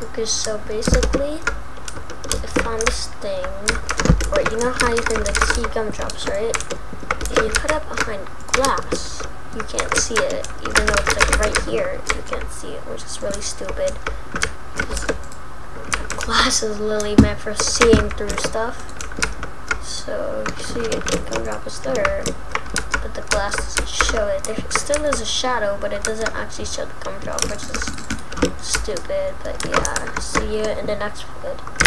Okay, so basically, I found this thing, or you know how you can like see gumdrops, right? If you put it behind glass, you can't see it, even though it's like right here, you can't see it, which is really stupid. Glass is literally meant for seeing through stuff. So you see the gumdrop is there, but the glass doesn't show it. There still is a shadow, but it doesn't actually show the gumdrop, which is stupid. But yeah, see you in the next vid.